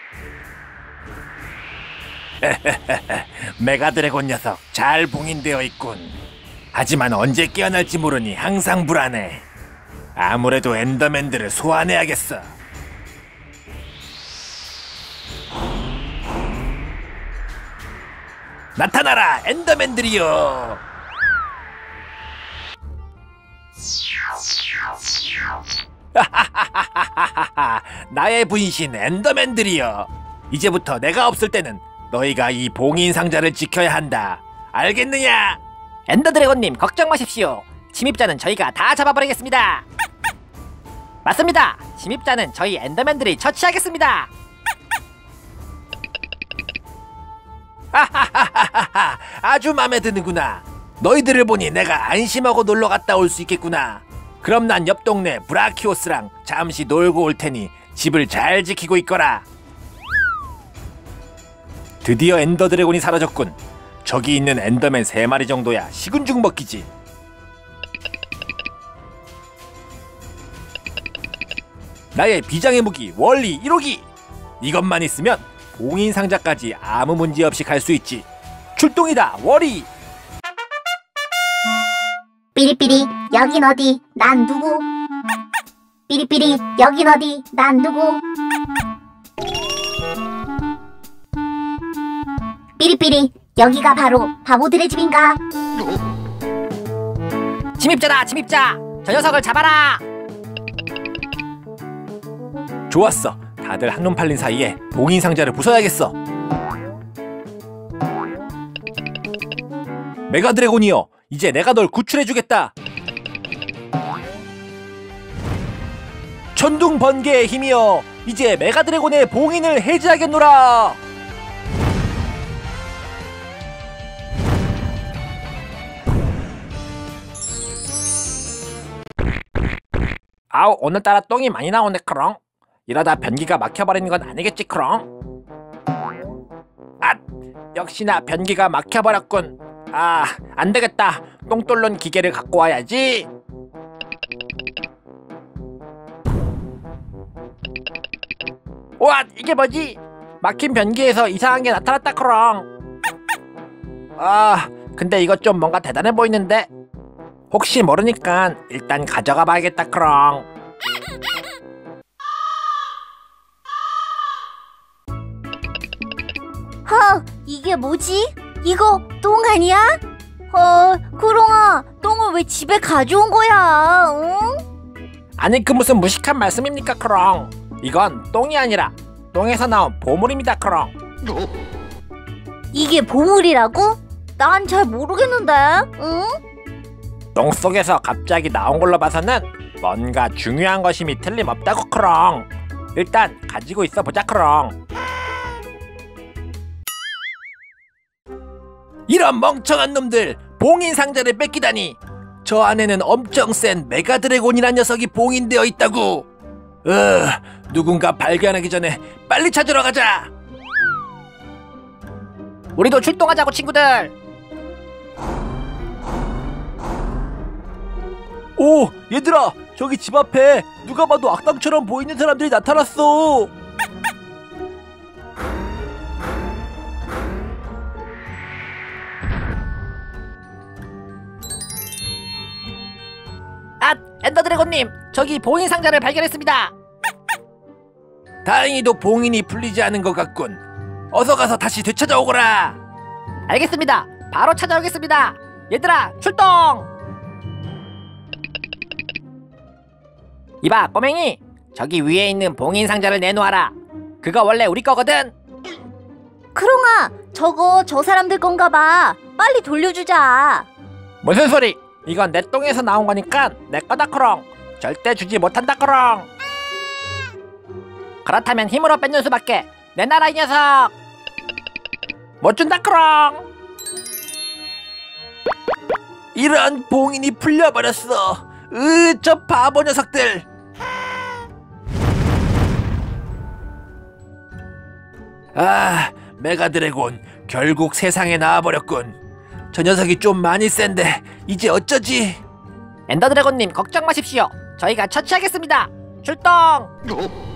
메가드래곤 녀석 잘 봉인되어 있군. 하지만 언제 깨어날지 모르니 항상 불안해. 아무래도 엔더맨들을 소환해야겠어. 나타나라, 엔더맨들이여. 나의 분신 엔더맨들이여. 이제부터 내가 없을 때는 너희가 이 봉인 상자를 지켜야 한다. 알겠느냐? 엔더드래곤님 걱정 마십시오. 침입자는 저희가 다 잡아버리겠습니다. 맞습니다. 침입자는 저희 엔더맨들이 처치하겠습니다. 아주 마음에 드는구나. 너희들을 보니 내가 안심하고 놀러 갔다 올 수 있겠구나. 그럼 난 옆 동네 브라키오스랑 잠시 놀고 올 테니 집을 잘 지키고 있거라. 드디어 엔더드래곤이 사라졌군. 저기 있는 엔더맨 3마리 정도야 식은죽 먹기지. 나의 비장의 무기 월리 1호기. 이것만 있으면 봉인 상자까지 아무 문제 없이 갈 수 있지. 출동이다, 월리. 삐리삐리 여긴 어디? 난 누구? 삐리삐리 여긴 어디? 난 누구? 삐리삐리 여기가 바로 바보들의 집인가? 침입자다, 침입자. 저 녀석을 잡아라. 좋았어. 다들 한눈 팔린 사이에 봉인 상자를 부숴야겠어. 메가드래곤이여, 이제 내가 널 구출해주겠다. 천둥 번개의 힘이여, 이제 메가드래곤의 봉인을 해제하겠노라. 아우, 오늘따라 똥이 많이 나오네 크롱. 이러다 변기가 막혀버리는 건 아니겠지 크롱? 아, 역시나 변기가 막혀버렸군. 아, 안되겠다. 똥 뚫는 기계를 갖고 와야지. 우와, 이게 뭐지? 막힌 변기에서 이상한 게 나타났다 크롱. 아, 근데 이거 좀 뭔가 대단해 보이는데? 혹시 모르니까 일단 가져가 봐야겠다 크롱. 이게 뭐지? 이거 똥 아니야? 크롱아, 똥을 왜 집에 가져온 거야? 응? 아니, 그 무슨 무식한 말씀입니까 크롱. 이건 똥이 아니라 똥에서 나온 보물입니다 크롱. 이게 보물이라고? 난 잘 모르겠는데. 응? 똥 속에서 갑자기 나온 걸로 봐서는 뭔가 중요한 것임이 틀림없다고 크롱. 일단 가지고 있어 보자 크롱. 이런 멍청한 놈들, 봉인 상자를 뺏기다니. 저 안에는 엄청 센 메가드래곤이란 녀석이 봉인되어 있다고. 누군가 발견하기 전에 빨리 찾으러 가자. 우리도 출동하자고 친구들. 오, 얘들아, 저기 집 앞에 누가 봐도 악당처럼 보이는 사람들이 나타났어. 아, 엔더드래곤님, 저기 봉인 상자를 발견했습니다. 다행히도 봉인이 풀리지 않은 것 같군. 어서 가서 다시 되찾아오거라. 알겠습니다. 바로 찾아오겠습니다. 얘들아, 출동! 이봐, 꼬맹이, 저기 위에 있는 봉인 상자를 내놓아라. 그거 원래 우리 거거든. 크롱아, 저거 저 사람들 건가 봐. 빨리 돌려주자. 무슨 소리? 이건 내 똥에서 나온 거니까 내 거다 크롱. 절대 주지 못한다 크롱. 그렇다면 힘으로 뺏는 수밖에. 내놔라 이 녀석. 못 준다 크롱. 이런, 봉인이 풀려버렸어. 저 바보 녀석들. 아, 메가드래곤 결국 세상에 나와버렸군. 저 녀석이 좀 많이 센데 이제 어쩌지? 엔더드래곤님 걱정 마십시오. 저희가 처치하겠습니다. 출동!